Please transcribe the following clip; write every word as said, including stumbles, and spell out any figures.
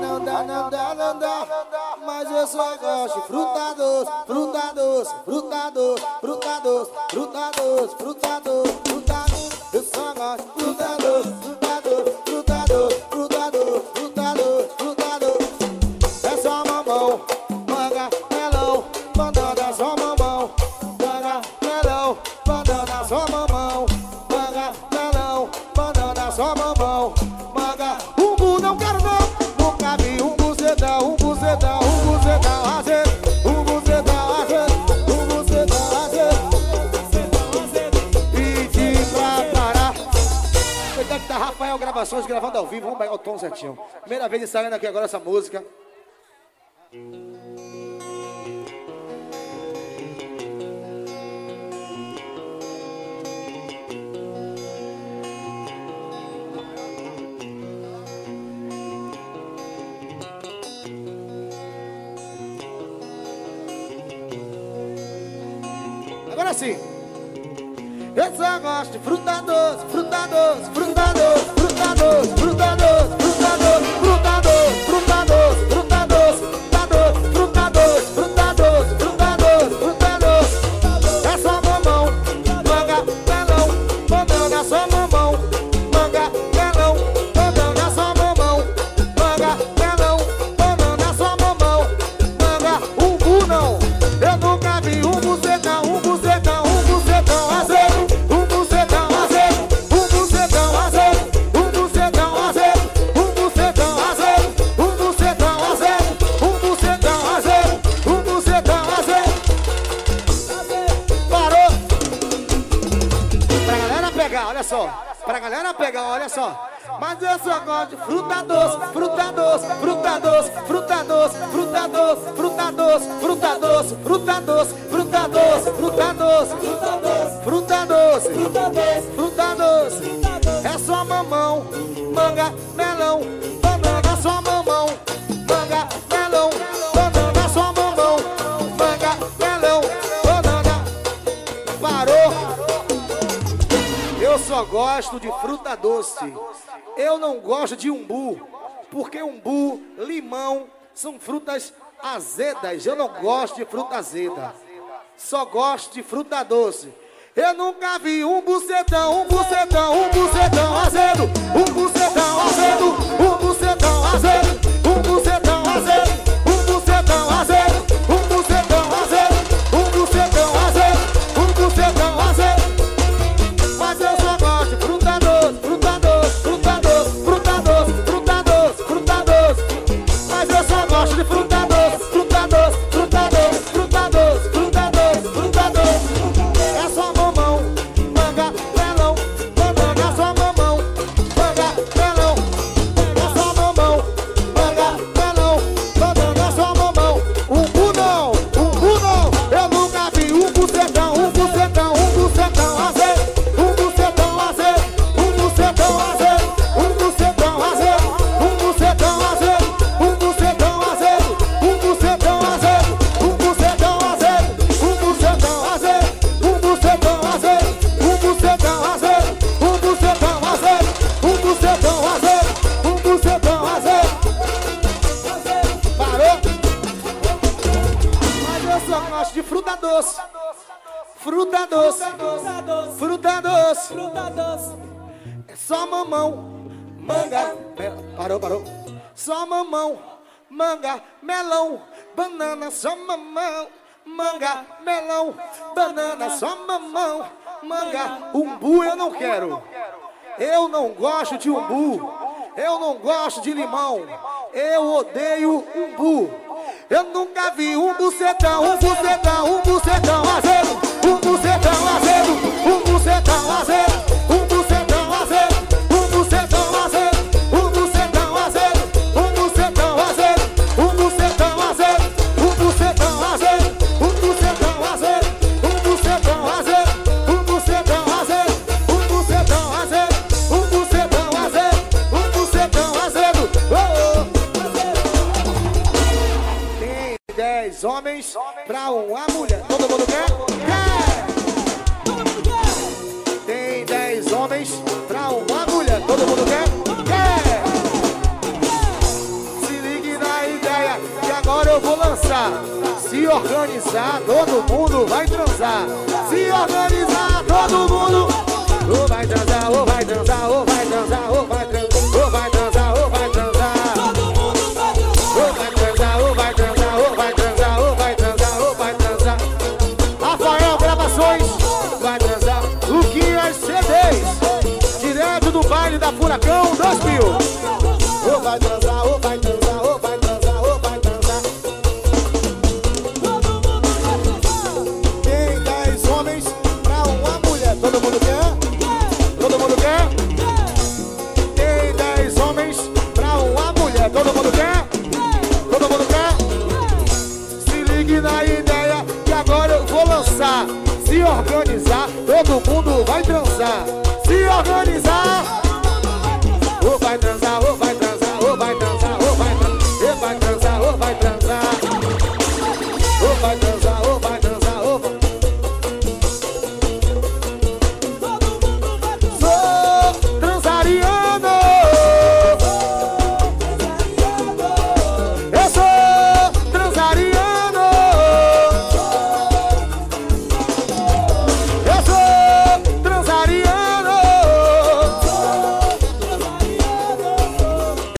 não dá, não dá, não dá. Mas eu só gosto de fruta doce, fruta doce, fruta doce, fruta doce, fruta doce, fruta doce, fruta doce. Eu só gosto de fruta doce, fruta doce, fruta doce, fruta doce, fruta doce, fruta doce. É só mamão, manga, melão, banana, só mamão, manga, melão, banana, só mamão, manga, melão, banana, só mamão, manga. Umbu não quero não, nunca vi um bucetão, um bucetão, um bucetão azedo, um bucetão azedo, um bucetão azedo. Pedi pra parar. Cuidado que tá Rafael Gravações gravando ao vivo, vamos pegar o tom certinho. Primeira vez ensaiando aqui agora essa música. Agora sim. Eu só gosto de fruta doce, fruta doce, fruta doce, fruta doce, fruta doce, fruta doce, fruta doce, fruta doce, fruta doce, fruta doce, fruta doce, fruta doce, fruta doce. É só mamão, manga, melão, banana, só mamão, manga, melão, banana, só mamão, manga, melão, banana, só mamão, manga. Umbu não, eu nunca vi um bucetão, um bucetão, um bucetão azedo, um bucetão azedo, um bucetão azedo, um bucetão azedo, um bucetão azedo, um bucetão azedo, um bucetão azedo, um bucetão azedo. Parou! Pra galera pegar, olha só. Pra galera pegar, olha só. Mas eu só gosto de fruta doce, fruta doce, fruta doce, fruta doce, fruta doce, fruta doce, fruta doce, fruta doce, fruta doce, fruta doce, fruta doce, fruta doce. É só mamão, manga, melão, banana, só mamão, manga, melão, banana, só mamão, manga, melão, banana. Parou? Eu só gosto de fruta doce. Eu não gosto de umbu, porque umbu, limão são frutas azedas. Eu não gosto de fruta azeda. Só gosto de fruta doce. Eu nunca vi um bucetão, um bucetão, um bucetão azedo, um bucetão azedo, um bucetão azedo, um bucetão azedo, um bucetão azedo, um bucetão azedo, um bucetão azedo, um bucetão azedo. Mas eu só gosto de fruta doce, fruta doce, fruta doce, fruta doce, fruta doce, fruta doce. Mas eu só gosto de fruta doce, fruta doce, fruta doce, fruta doce, fruta doce, fruta doce. É só mamão, manga, melão, banana, só mamão, manga, melão. É só mamão, manga, melão, banana, só mamão. Umbu não, umbu não. Eu nunca vi um bucetão, um bucetão, um bucetão azedo, um bucetão azedo, um bucetão azedo, um bucetão azedo, um bucetão azedo, um bucetão azedo, um bucetão azedo, um bucetão azedo, um bucetão azedo, um bucetão azedo, um bucetão azedo, um bucetão azedo, um bucetão azedo, um bucetão azedo. Parou? Mas eu só gosto de fruta doce. Fruta doce, fruta doce, é só mamão, manga, mel- parou, parou. Só mamão, manga, melão, banana, só mamão, manga, melão, banana, só mamão, manga. Umbu eu não quero. Eu não gosto de umbu. Eu não gosto de limão. Eu odeio umbu. Eu nunca vi um bucetão, um bucetão, um bucetão azedo, um bucetão azedo, um bucetão azedo, um bucetão azedo, um bucetão azedo, um bucetão azedo, um bucetão azedo, um bucetão azedo, um bucetão azedo, um bucetão azedo, um bucetão azedo, um bucetão azedo, um bucetão azedo, um bucetão azedo, um bucetão azedo. Oh, oh. Tem dez homens pra uma mulher. Todo mundo quer? Quer! Tem dez homens pra uma mulher. Todo mundo quer? Quer! Se liga. eu vou lançar. Se organizar, todo mundo vai transar. Se organizar, todo mundo ou vai transar, ou vai transar, ou vai transar, ou vai transar, ou vai transar, ou vai transar. Todo mundo vai transar. Ou vai transar, ou vai transar, ou vai transar, ou vai transar, ou vai transar. Rafael Gravações vai transar. Luquinhas C Ds, direto do baile da Furacão dois mil.